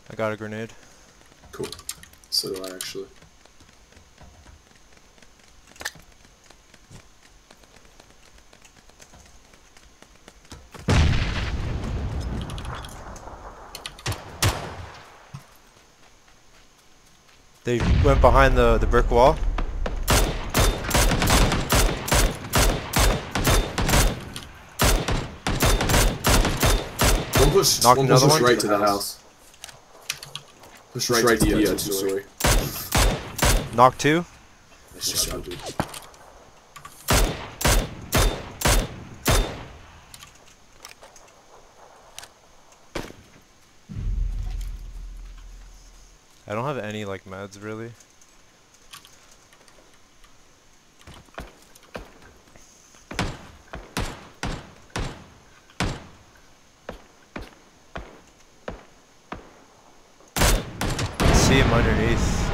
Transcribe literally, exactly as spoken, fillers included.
I got a grenade. Cool. So do I actually. They went behind the, the brick wall. One push, Knock one another push one? right to the house. Push right, right to the uh, two-story. Knock two. Nice job, dude. I don't have any like meds really. See him underneath.